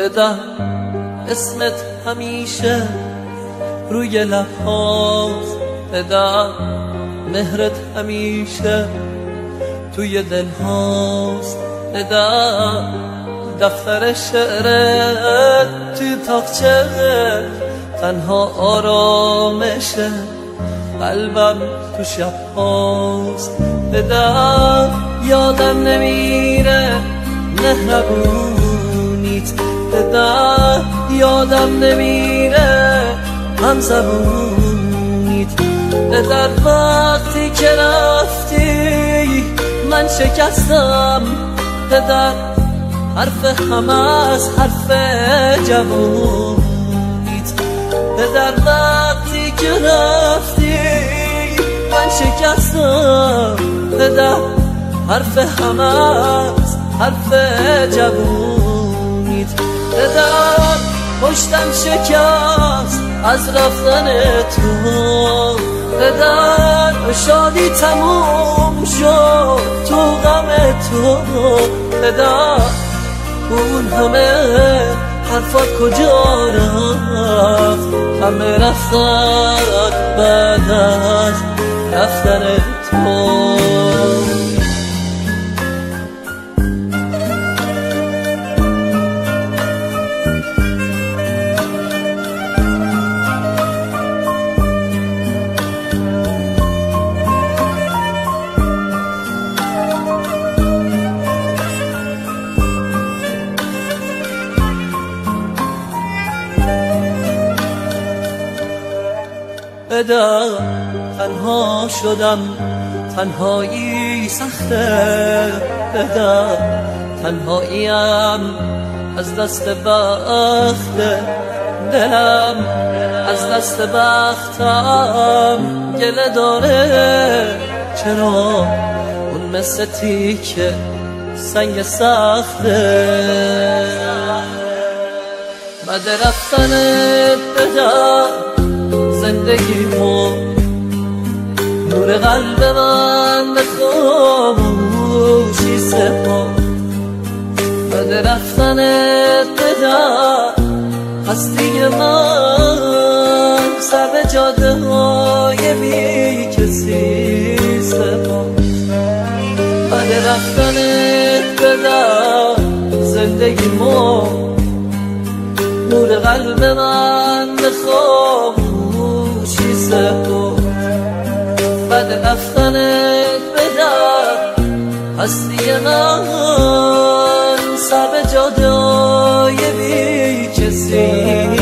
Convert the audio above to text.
بدم اسمت همیشه روی لبهاست، بدم مهرت همیشه توی دلهاست، بدم دفتر شعرت توی تاقچه تنها آرامشه، قلبم تو شبهاست، بدم یادم نمیره مهربونیت، بدم یادم نمیره همزبونیت، بدم وقتی که رفتی من شکستم، بدم حرف همه از حرف جوونیت، بدم وقتی که رفتی من شکستم، بدم حرف همه از حرف جوونیت، بدم پشتم شکست از رفتن تو، بدم شادی تموم شد تو غم تو، بدم اون همه حرفات کجا رفت، همه رفتن بعد از رفتن تو. بدم تنها شدم، تنهایی سخته، بدم تنهاییم از دست بخت دلم، از دست بختم گله داره، چرا اون مثل تیکه سنگ سخته، بعد رفتنت بدم زندگیمو نور قلب من به خاموشی سپرد، بعد رفتنت بدم هستی من سر به جاده های بی کسی سپرد، بعد رفتنت بدم زندگیمو نور قلب من به خاموشی سپرد، بعد رفتنت بدم هستی من سر به جاده های بی کسی